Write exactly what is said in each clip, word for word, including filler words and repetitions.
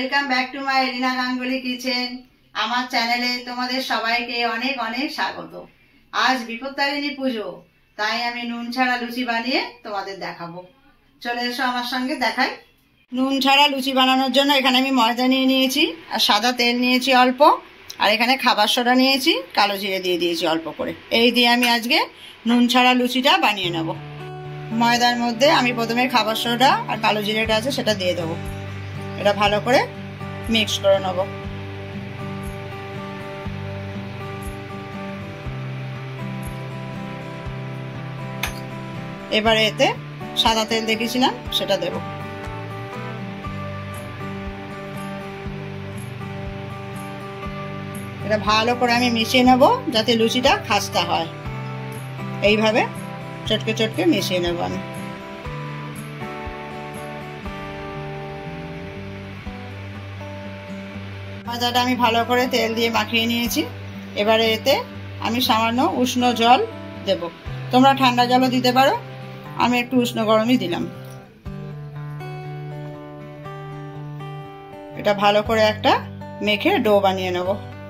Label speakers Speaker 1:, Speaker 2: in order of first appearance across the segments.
Speaker 1: Welcome back to my Rina Ganguly kitchen. আমার চ্যানেলে তোমাদের সবাইকে অনেক অনেক স্বাগত। আজ বিপত্তারিণী পুজো, তাই আমি নুন ছাড়া লুচি বানিয়ে তোমাদের দেখাবো। চলে এসো আমার সঙ্গে দেখাই। নুন ছাড়া লুচি বানানোর জন্য এখানে আমি ময়দা নিয়ে নিয়েছি, আর সাদা তেল নিয়েছি অল্প, আর এখানে খাবার সোডা নিয়েছি, কালো জিরে দিয়ে দিয়েছি অল্প করে। এই দিয়ে আমি আজকে নুন ছাড়া লুচিটা বানিয়ে নেব। ময়দার মধ্যে আমি প্রথমে খাবার সোডা আর কালো জিরেটা আছে সেটা দিয়ে দেবো। এটা ভালো করে মিক্স করে নেব। এবারে এতে সাদা তেল দেখেছিলাম সেটা দেব। এটা ভালো করে আমি মিশিয়ে নেব যাতে লুচিটা খাস্তা হয়। এইভাবে চটকে চটকে মিশিয়ে নেব আমি। ময়দাটা আমি ভালো করে তেল দিয়ে মাখিয়ে নিয়েছি। এবারে এতে আমি সামান্য উষ্ণ জল দেব। তোমরা ঠান্ডা জলও দিতে পারো, আমি একটু উষ্ণ গরমই দিলাম। এটা ভালো করে একটা মেখে ডো বানিয়ে নেব।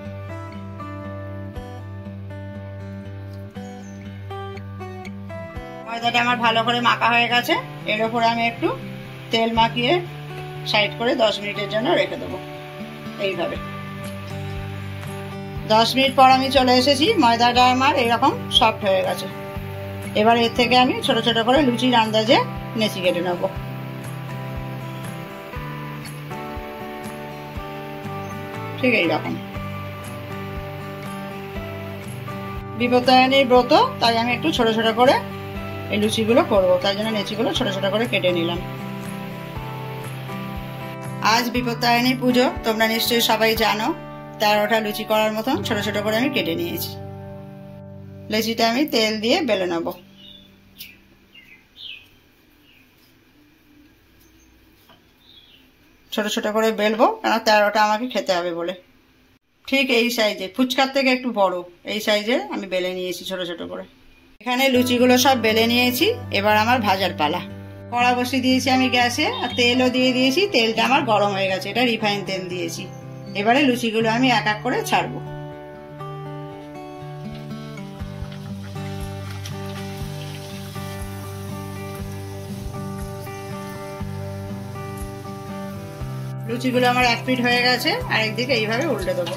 Speaker 1: ময়দাটা আমার ভালো করে মাখা হয়ে গেছে। এর উপরে আমি একটু তেল মাখিয়ে সাইড করে দশ মিনিটের জন্য রেখে দেবো। এইভাবে দশ মিনিট পর আমি চলে এসেছি। ময়দাটা আমার এরকম সফট হয়ে গেছে। এবার এর থেকে আমি ছোট ছোট করে লুচির আন্দাজে নেচি কেটে নেব। ঠিক এইরকম। বিপত্তারিণীর ব্রত, তাই আমি একটু ছোট ছোট করে এই লুচিগুলো করবো, তাই জন্য নেচিগুলো ছোট ছোট করে কেটে নিলাম। আজ বিপত্তারিণী পুজো, তোমরা নিশ্চয়ই সবাই জানো। তেরোটা লুচি করার মতন ছোট ছোট করে আমি কেটে নিয়েছি। লুচিটা আমি তেল দিয়ে বেলে নেব। ছোট ছোট করে বেলবো, কেন তেরোটা আমাকে খেতে হবে বলে। ঠিক এই সাইজে, ফুচকার থেকে একটু বড় এই সাইজে আমি বেলে নিয়েছি ছোট ছোট করে। এখানে লুচিগুলো সব বেলে নিয়েছি। এবার আমার ভাজার পালা। কড়া বসিয়ে দিয়েছি আমি গ্যাসে, আর তেলও দিয়ে দিয়েছি। তেলটা আমার গরম হয়ে গেছে, এটা রিফাইন তেল দিয়েছি। এবারে লুচিগুলো আমি এক এক করে ছাড়বো। লুচিগুলো আমার এক পিঠ হয়ে গেছে, আর একদিকে এইভাবে উল্টে দেবো।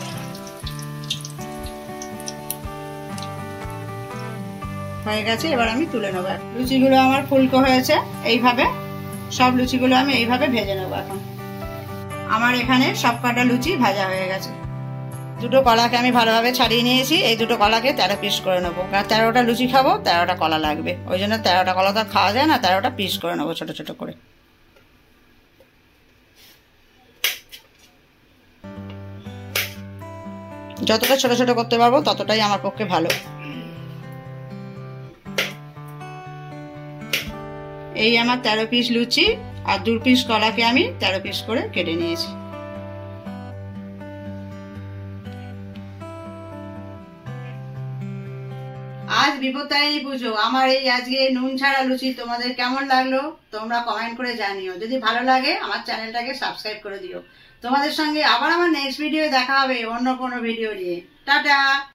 Speaker 1: হয়ে গেছে, এবার আমি তুলে নেবো। লুচিগুলো আমার ফুলকো হয়েছে। এইভাবে সব লুচিগুলো আমি এইভাবে ভেজে নেবো। এখন আমার এখানে সব কটা লুচি ভাজা হয়ে গেছে। দুটো কলাকে আমি ভালোভাবে ছাড়িয়ে নিয়েছি। এই দুটো কলাকে তেরো পিস করে নেবো, কারণ তেরোটা লুচি খাবো, তেরোটা কলা লাগবে। ওই জন্য তেরোটা কলা তো খাওয়া যায় না, তেরোটা পিস করে নেবো ছোট ছোট করে। যতটা ছোট ছোট করতে পারবো ততটাই আমার পক্ষে ভালো। এই আমার তেরো পিস লুচি আর দু পিস কলাকে আমি তেরো পিস করে কেটে নিয়েছি। আজ বিপত্তারিণী পুজো, আমার এই আজকে নুন ছাড়া লুচি তোমাদের কেমন লাগলো তোমরা কমেন্ট করে জানিও। যদি ভালো লাগে আমার চ্যানেলটাকে সাবস্ক্রাইব করে দিও। তোমাদের সঙ্গে আবার আমার নেক্সট ভিডিও দেখা হবে অন্য কোনো ভিডিও নিয়ে। টাটা।